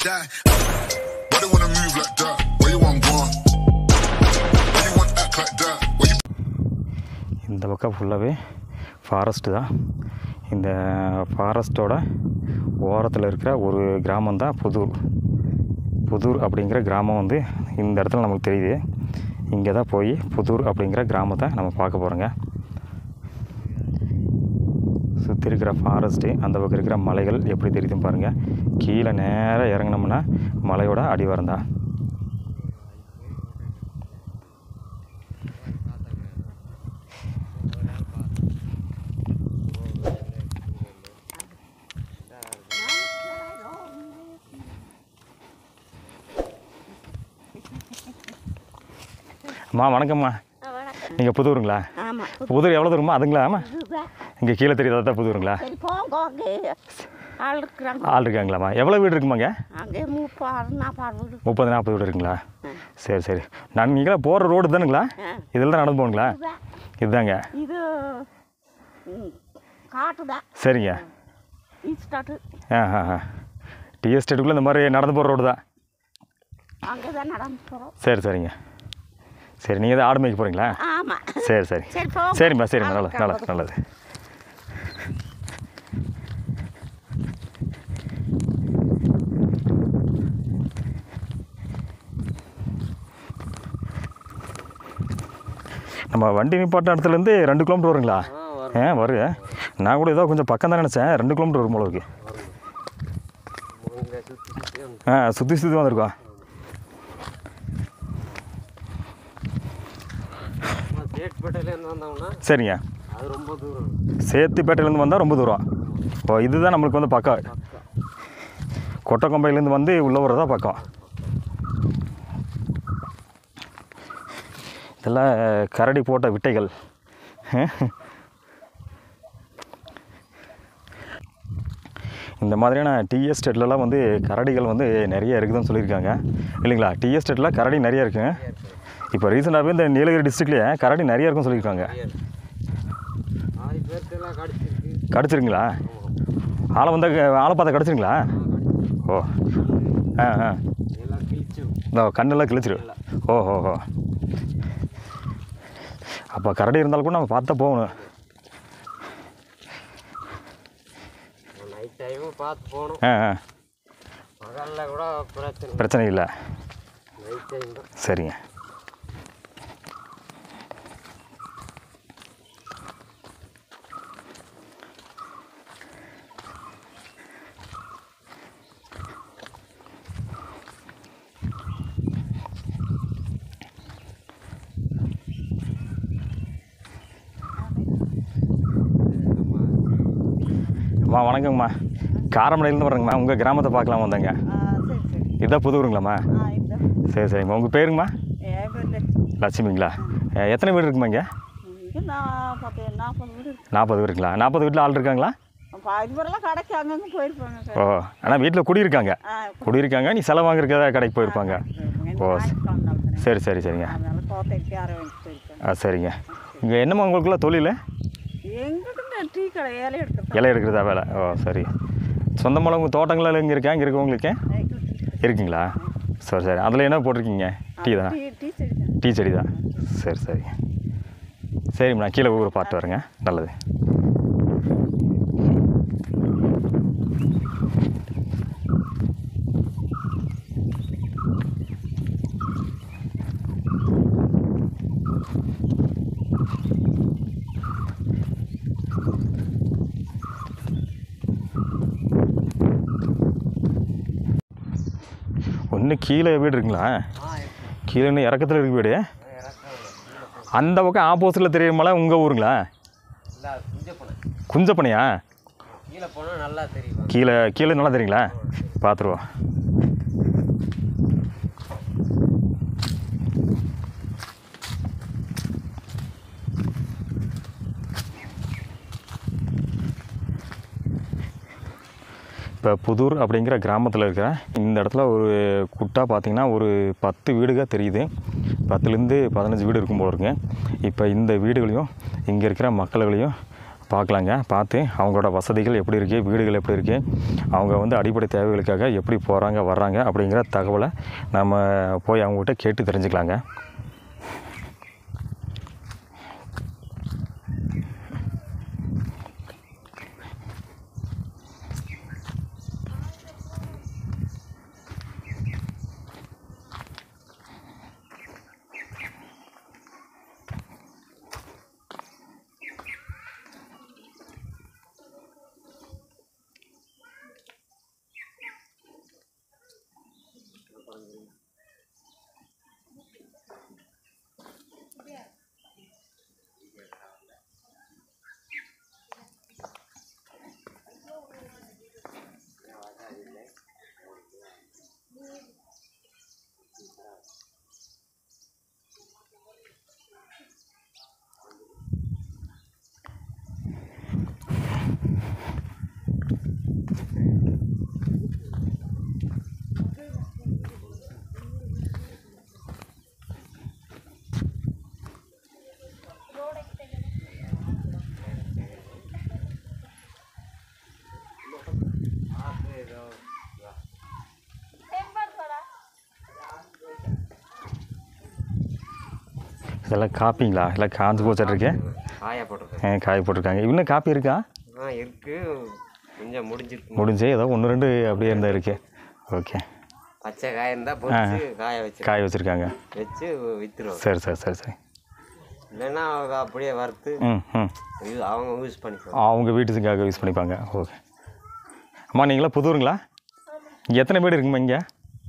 die. Why they wanna move like that? Where you want gone? Why you want act like that? Where you... இந்த பக்கம் ஃபுல்லாகவே forest தான். இந்த ஃபாரஸ்ட்டோட ஓரத்தில் இருக்கிற ஒரு கிராமம் தான் புதூர் அப்படிங்கிற கிராமம் வந்து இந்த இடத்துல நமக்கு தெரியுது. இங்கே தான் போய் புதூர் அப்படிங்கிற கிராமத்தை நம்ம பார்க்க போகிறோங்க. சுற்றி இருக்கிற ஃபாரஸ்ட்டு, அந்த பக்கம் இருக்கிற மலைகள் எப்படி தெரியுதுன்னு பாருங்கள். கீழே நேராக இறங்கினோம்னா மலையோட அடிவாரம் தான். அம்மா வணக்கம்மா. நீங்கள் புதூருங்களா? புதூர் எவ்வளோ தூரமா? அதுங்களா? ஆமாம், இங்கே கீழே தெரியாத தான் புதூருங்களா? ஆள் இருக்காங்களாம்மா? எவ்வளோ வீடு இருக்குமாங்க? 30-40 வீடு இருக்குங்களா? சரி சரி. நீங்களாம் போகிற ரோடு தானுங்களா? இதில் தான் நடந்து போகணுங்களா? இதுதாங்க. சரிங்க. டீ எஸ்டேட்டுக்குள்ளே இந்த மாதிரி நடந்து போகிற ரோடு தான். சரி சரிங்க. சரி, நீங்கள் தான் ஆடு மேய்க்க போகிறீங்களா? சரி சரி. சரிம்மா சரிம்மா. நல்லது. நம்ம வண்டி நிப்பாட்ட இடத்துலேருந்து 2 கிலோமீட்டர் வருங்களா? வருங்க. நான் கூட ஏதோ கொஞ்சம் பக்கம் தான் நினச்சேன். 2 கிலோமீட்டர் வரும் போல இருக்கு. சுற்றி வந்திருக்கோம். சரிங்க. சேத்துப்பேட்டையிலேருந்து வந்தால் ரொம்ப தூரம். ஓ, இதுதான் நம்மளுக்கு வந்து பக்கம். கொட்டக்கொம்பையிலேருந்து வந்து உள்ள வரதா பக்கம். இதெல்லாம் கரடி போட்ட விட்டைகள். இந்த மாதிரியான டீ எஸ்டேட்லலாம் வந்து கரடிகள் வந்து நிறைய இருக்குதுன்னு சொல்லியிருக்காங்க இல்லைங்களா? டீ எஸ்டேட்டில் கரடி நிறைய இருக்குங்க. இப்போ ரீசெண்டாகவே இந்த நீலகிரி டிஸ்ட்ரிக்ட்லேயே கரடி நிறைய இருக்குன்னு சொல்லியிருக்காங்க. கடிச்சிருங்களா? ஆளை பார்த்தா கடிச்சிருங்களா? ஓ இந்த கண்ணெல்லாம் கிழிச்சிரும். ஓஹோ. அப்போ கரடி இருந்தாலும் கூட நம்ம பார்த்தா போகணும். பிரச்சனை இல்லை. சரிங்க. அம்மா வணக்கங்கம்மா. காரமடையிலேருந்து வரேங்கம்மா. உங்கள் கிராமத்தை பார்க்கலாம் வந்தேங்க. இதுதான் புதூருங்களாம்மா? சரி சரிங்கம்மா. உங்கள் பேருங்கம்மா? லட்சுமிங்களா? எத்தனை வீடு இருக்குமா இங்கே? 40 வீடுங்களா? 40 வீட்டில் ஆள் இருக்காங்களா? ஓ, ஆனால் வீட்டில் குடியிருக்காங்க. நீ செலவு வாங்குறதுக்காக கடைக்கு போயிருப்பாங்க. ஓ சரிங்க. சரிங்க. இங்கே என்னம்மா உங்களுக்குலாம் தொழில்? இலை எடுக்கிறதா வேலை? ஓ சரி. சொந்தமாக உங்கள் தோட்டங்களால் இங்கே இருக்கா? இங்கே இருக்கவங்களுக்கு இருக்குங்களா? சரி. அதில் என்ன போட்டிருக்கீங்க? டீ தானே? டீ செடி தான். சரி. சரிம்மா, நான் கீழே ஊரை பார்த்து வரேங்க. நல்லது. ஒன்று கீழே வீடு இருக்குங்களா? கீழே இன்னும் இறக்கத்தில் இருக்கு வீடு. அந்த பக்கம் ஆப்போசிட்டில் தெரியுற மலை உங்கள் ஊருங்களா? குஞ்சப்பனையா? கீழே நல்லா தெரியுங்களா? பார்த்துருவோம். இப்போ புதூர் அப்படிங்கிற கிராமத்தில் இருக்கிற இந்த இடத்துல ஒரு குட்டா பார்த்திங்கன்னா ஒரு 10 வீடுக தெரியுது. 10லேருந்து 15 வீடு இருக்கும் போல இருக்குங்க. இப்போ இந்த வீடுகளையும் இங்கே இருக்கிற மக்கள்களையும் பார்க்கலாங்க. பார்த்து அவங்களோட வசதிகள் எப்படி இருக்குது, வீடுகள் எப்படி இருக்குது, அவங்க வந்து அடிப்படை தேவைகளுக்காக எப்படி போகிறாங்க வர்றாங்க அப்படிங்கிற தகவலை நம்ம போய் அவங்ககிட்ட கேட்டு தெரிஞ்சுக்கலாங்க. இதெல்லாம் காப்பிங்களா? இல்லை காஞ்சு போச்சுட்ருக்கேன். காய போட்டிருக்காங்க. இன்னும் காப்பி இருக்கா? இருக்கு, கொஞ்சம் முடிஞ்சு ஏதோ 1-2 அப்படியே இருந்தால் இருக்கு. ஓகே, பச்சை காய் இருந்தால் காய வச்சுருக்காங்க, வச்சு விற்றுருவோம். சரி சரி சரி சரி. இல்லைன்னா அப்படியே வறுத்து அவங்க யூஸ் பண்ணிப்பாங்க, அவங்க வீட்டுக்காக யூஸ் பண்ணிப்பாங்க. ஓகே. அம்மா நீங்களா புதூருங்களா? இங்கே எத்தனை வீடு இருக்குமா இங்கே?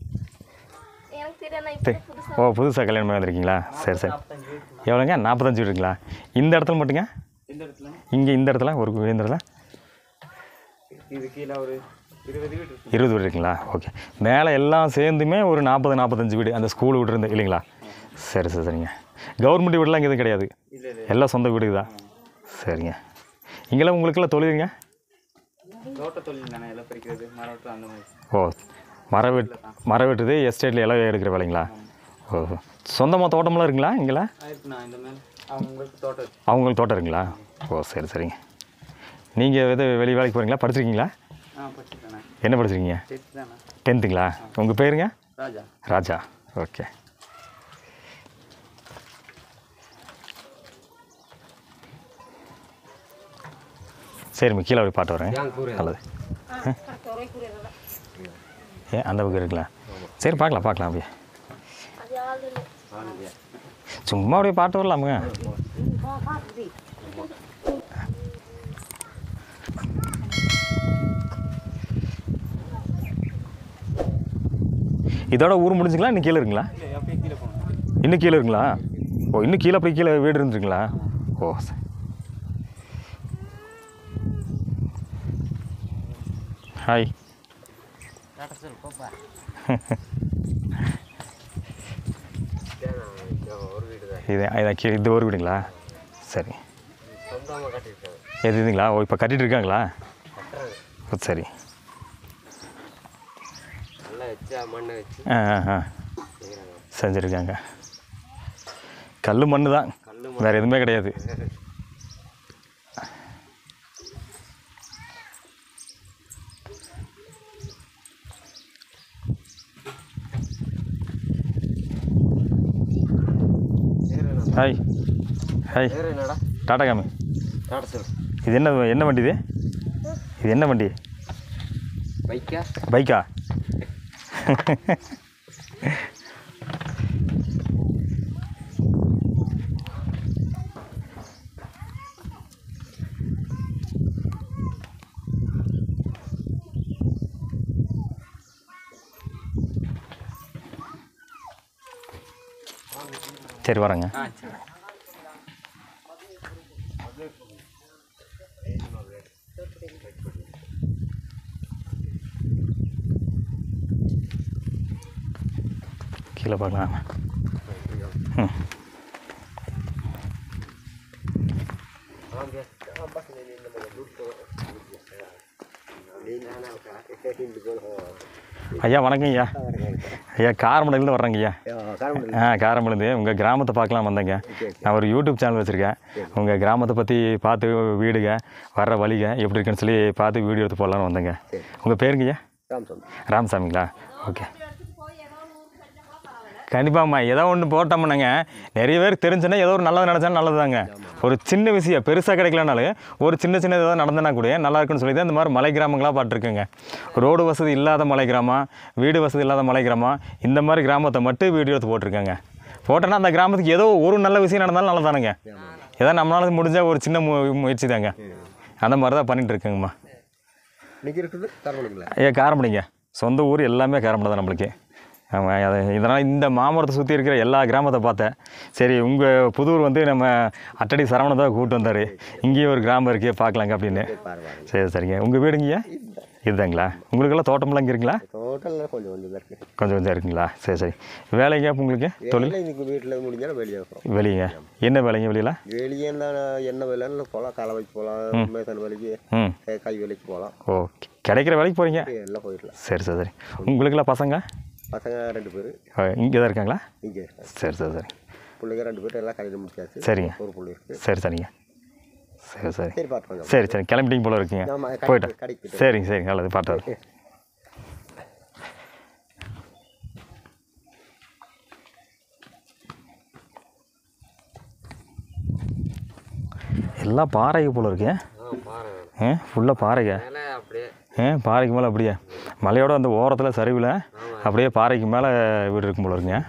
ஓ, புதுசாக கல்யாணம் பண்ணி வந்திருக்கீங்களா? சரி சரி. எவ்வளோங்க? 45 வீடு இருக்குங்களா? இந்த இடத்துல மட்டுங்க? இங்கே இந்த இடத்துல இந்த இடத்துல 20 வீடு இருக்குங்களா? ஓகே. மேலே எல்லாம் சேர்ந்துமே ஒரு 40-45 வீடு அந்த ஸ்கூல் வீடு இருந்து இல்லைங்களா? சரி சரி சரிங்க. கவர்மெண்ட் வீடெலாம் இங்கே எதுவும் கிடையாது, எல்லாம் சொந்த வீடு தான். சரிங்க. இங்கெல்லாம் உங்களுக்கெல்லாம் தொழிலுங்க? தோட்ட தொழில் தானே, எல்லாம் பறிக்கிறது, மரம் அந்த மாதிரி. ஓ, மரம் வெட்டுறது, எஸ்டேட்டில் இலை எடுக்கிற வேலைங்களா? ஓஹோ. சொந்தமாக தோட்டமெல்லாம் இருக்குங்களா இங்கெல்லாம்? அவங்களுக்கு தோட்டம் இருக்குங்களா? ஓ சரி சரிங்க. நீங்கள் வெளியே வேலைக்கு போகிறீங்களா? படிச்சிருக்கீங்களா? என்ன படிச்சிருக்கீங்க? 10ங்களா? உங்கள் பேருங்க? ராஜா. ஓகே. சரிம்மா, கீழே போய் பாட்டு வரேன். நல்லது. அந்த பக்கம் இருக்குங்களா? சரி, பார்க்கலாம் அப்படியே சும்மா அப்படியே பாட்டு வரலாமுங்க. இதோட ஊர் முடிஞ்சுங்களா? இன்னும் கீழே இருக்குங்களா? இன்னும் கீழே இருக்குங்களா? ஓ, இன்னும் கீழே போய் கீழே வீடு இருந்துருங்களா? ஓ சரி. ஹாய். இது ஒரு வீடுங்களா? சரி. எது இதுங்களா? ஓ, இப்போ கட்டிகிட்டு இருக்காங்களா? சரி. செஞ்சுருக்காங்க. கல் மண்ணு தான், வேறு எதுவுமே கிடையாது. Hi hi. டாடா காமி. இது என்ன வண்டி? இது என்ன வண்டி? பைக்கா? சரி, வரேங்க. கீழே பார்க்கலாம். ஐயா வணக்கம் ஐயா. ஐயா காரமடையிலேருந்து வர்றேங்க ஐயா. காரமடைந்து உங்கள் கிராமத்தை பார்க்கலாம் வந்தேங்க. நான் ஒரு யூடியூப் சேனல் வச்சுருக்கேன். உங்கள் கிராமத்தை பற்றி பார்த்து வீடுங்க வர்ற வழிங்க எப்படி இருக்குன்னு சொல்லி பார்த்து வீடியோ எடுத்து போடலான்னு வந்தேங்க. உங்கள் பேருங்க ஐயா? ராமசாமிங்களா? ஓகே, கண்டிப்பாம்மா ஏதோ ஒன்று போட்டோம்னாங்க நிறைய பேருக்கு தெரிஞ்சுன்னா ஏதோ ஒரு நல்லது நினச்சாலும் நல்லது தாங்க. ஒரு சின்ன விஷயம் பெருசாக கிடைக்கலனாலும் ஒரு சின்ன ஏதாவது நடந்தனா கூட நல்லா இருக்குன்னு சொல்லி தான் இந்த மாதிரி மலை கிராமங்களாக பார்த்துருக்குங்க. ரோடு வசதி இல்லாத மலை கிராமம், வீடு வசதி இல்லாத மலை கிராமம், இந்த மாதிரி கிராமத்தை மட்டும் வீடியோ எடுத்து போட்டிருக்கேங்க. போட்டோன்னா அந்த கிராமத்துக்கு ஏதோ ஒரு நல்ல விஷயம் நடந்தாலும் நல்லதானுங்க. ஏதோ நம்மளால முடிஞ்சால் ஒரு சின்ன முயற்சி தாங்க. அந்த மாதிரி தான் பண்ணிகிட்டு இருக்குங்கம்மா. ஐயா காரமடைங்க, சொந்த ஊர் எல்லாமே காரமடை தான் நம்மளுக்கு. ஆமாம், அதை இதனால் இந்த மாமரத்தை சுற்றி இருக்கிற எல்லா கிராமத்தை பார்த்தேன். சரி உங்கள் புதூர் வந்து நம்ம அட்டடி சரவணை தான் கூப்பிட்டு வந்தார். இங்கேயும் ஒரு கிராமம் இருக்குது பார்க்கலாங்க அப்படின்னு. சரி சரிங்க. உங்கள் வீடுங்கய்யா? இதுதாங்களா? உங்களுக்கெல்லாம் தோட்டமெல்லாம் இங்கே இருக்குங்களா? தோட்டம்லாம் கொஞ்சம் கொஞ்சம் இருக்குங்களா? சரி சரி. வேலைங்க உங்களுக்கு தொழில்? வீட்டில் முடிஞ்சாலும் வெளியே வெளியங்க. என்ன வேலைங்க வெளியில்? வெளியே என்ன வேலைன்னு போகலாம், களை வைக்க போகலாம், மேசன் வேலைக்கு, கை வேலைக்கு போகலாம். ஓகே, கிடைக்கிற வேலைக்கு போகிறீங்க? எல்லாம் போயிடலாம். சரி சரி சரி. உங்களுக்கெல்லாம் பசங்க? பசங்க 2 பேர் இங்கே தான் இருக்காங்களா? இங்கே. சரி சரி சரி. பிள்ளைங்க 2 பேர் எல்லாம் கல்யாணம் முடிச்சாச்சு. சரிங்க. ஒரு பிள்ளை இருக்குது. சரி சரிங்க. சரி சரி சரி பார்த்துக்கோங்க. சரி சரி. கிளம்பிட்டீங்க போல இருக்குங்க. போயிட்டேன். சரிங்க சரிங்க. நல்லது, பார்த்து எல்லாம் பாறைக்கு போல இருக்கு. ஃபுல்லாக பாறைங்க. பாறைக்கு மேலே அப்படியே மலையோட அந்த ஓரத்தில் சரிவில் அப்படியே பாறைக்கு மேலே வீடு இருக்கும் போல இருக்குங்க.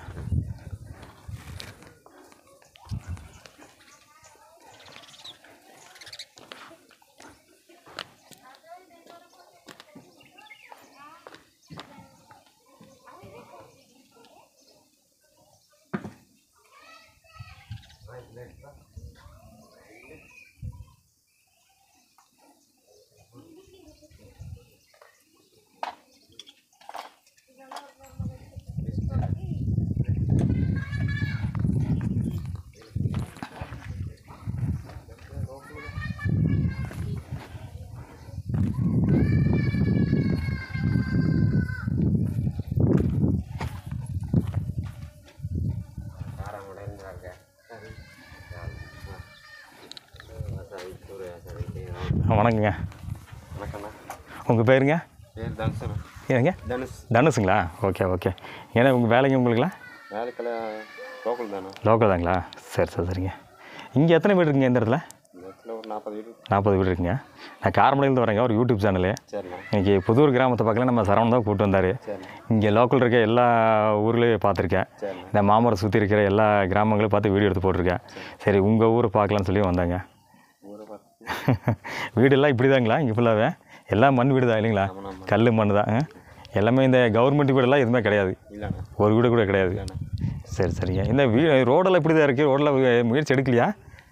வணக்கங்க. வணக்கண்ணா. உங்கள் பேருங்க? பேர் தனுஷ். ஏங்க? தனுஷுங்களா? Okay okay. ஏன்னா உங்கள் வேலைங்க உங்களுக்குலாம்? வேலைக்கெல்லாம் லோக்கல் தானே. லோக்கல் தாங்களா? சரி சரி சரிங்க. இங்கே எத்தனை வீடு இருக்குங்க இந்த இடத்துல? இந்த இடத்துல ஒரு 40 வீடு. 40 வீடு இருக்குங்க. நான் காரமடையிலேருந்து வரேங்க, ஒரு யூடியூப் சேனலு. சரிண்ணா. இன்றைக்கி புதூர் கிராமத்தை பார்க்கல நம்ம சரவணன் தான் கூப்பிட்டு வந்தார். இங்கே லோக்கல் இருக்க எல்லா ஊர்லேயும் பார்த்துருக்கேன். இந்த மாமரம் சுற்றி இருக்கிற எல்லா கிராமங்களையும் பார்த்து வீடியோ எடுத்து போட்டிருக்கேன். சரி உங்கள் ஊரை பார்க்கலான்னு சொல்லி வந்தாங்க. வீடெல்லாம் இப்படி தாங்களா? இங்கே ஃபுல்லாகவே எல்லாம் மண் வீடு தான் இல்லைங்களா? கல் மண் தான் எல்லாமே. இந்த கவர்மெண்ட் வீடெல்லாம் எதுவுமே கிடையாது, ஒரு வீடு கூட கிடையாது. சரி சரிங்க. இந்த ரோடெல்லாம் இப்படி தான் இருக்குது. ரோடில் முயற்சி எடுக்கலையா?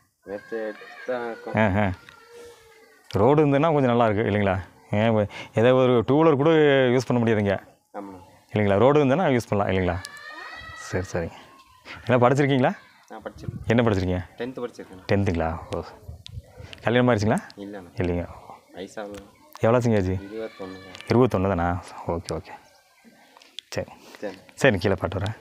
ரோடு இருந்ததுன்னா கொஞ்சம் நல்லா இருக்குது இல்லைங்களா? ஏதோ ஒரு 2 வீலர் கூட யூஸ் பண்ண முடியாதுங்க இல்லைங்களா? ரோடு இருந்ததுன்னா யூஸ் பண்ணலாம் இல்லைங்களா? சரி சரிங்க. எல்லாம் படிச்சிருக்கீங்களா? என்ன படிச்சிருக்கீங்க? 10th படிச்சிருக்கேன். 10த்துங்களா? ஓ, கல்யாணம் ஆயிடுச்சிங்களா? இல்லைங்க. எவ்வளோ ஆச்சுங்க? 21 தானா? Okay okay. சரி சரி. கீழே பாட்டு வரேன்.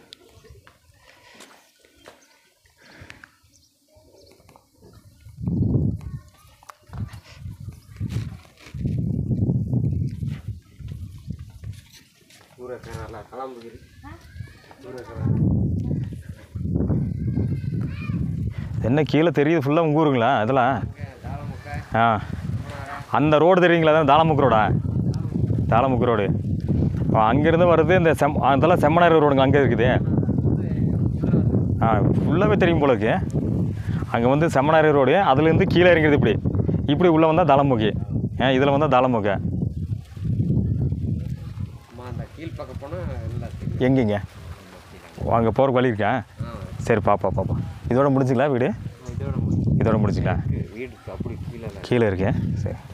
என்ன கீழே தெரியுது ஃபுல்லாக உங்கள் ஊருங்களா அதெல்லாம்? அந்த ரோடு தெரியுங்களா? அதான் தாளமுக்கு ரோடா? தாளமுக்கு ரோடு. அங்கேருந்து வருது இந்த அதெல்லாம் செம்மனார் ரோடுங்க அங்கே இருக்குது. ஃபுல்லாகவே தெரியும் போல இருக்கு. அங்கே வந்து செம்மனார் ரோடு, அதுலேருந்து கீழே இறங்கிறது இப்படி இப்படி உள்ளே வந்தால் தாளமுகி. இதில் வந்தால் தாளமுக. எங்கேங்க? அங்கே போகிற வழி இருக்கா? சரி பாப்பா. இதோட முடிஞ்சுங்களா வீடு? இதோட முடிஞ்சுங்களா? வீடு அப்படி கீழே கீழே இருக்கேன். சரி.